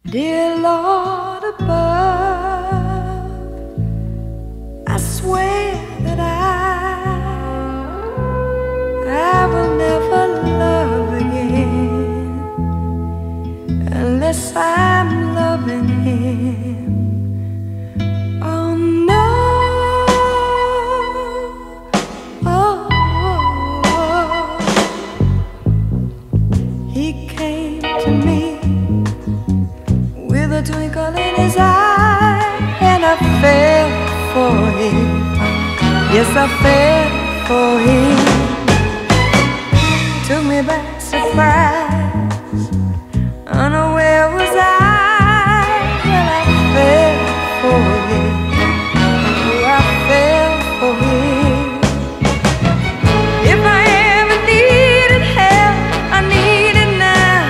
Dear Lord above, I swear that I will never love again unless I'm loving him. Oh no, oh, he came to me with a twinkle in his eye, and I fell for him. Yes, I fell for him. Took me by surprise, unaware was I, and I fell for him. Oh, I fell for him. If I ever needed help, I need it now.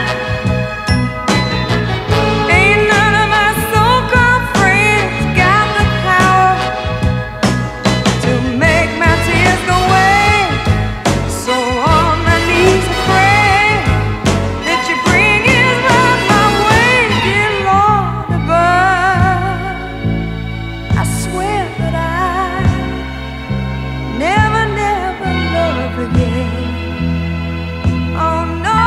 Ain't none of my so-called friends got the power to make my tears go away. So on my knees I pray that you bring his love my way, dear Lord above. I swear that I never, never love again. Oh no.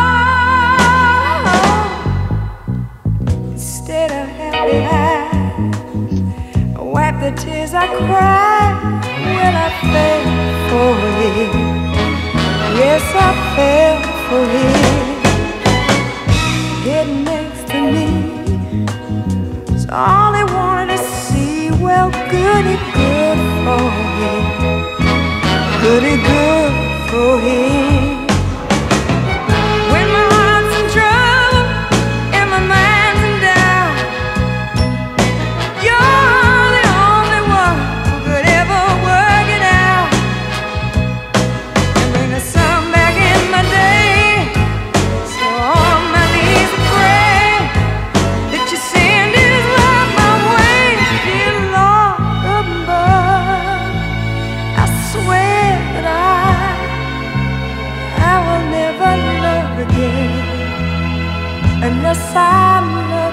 Instead of happy eyes, I wipe the tears I cried when I fell for him. Yes, I fell for him. Getting next to me is all he wanted to see. Well, goody good for him. Goody good for him. When my heart's in trouble and my mind's in doubt, you're the only one who could ever work it out and bring the sun back in my day. So on my knees I pray that you send his love my way, dear Lord above. I swear that I will never love again unless I'm loved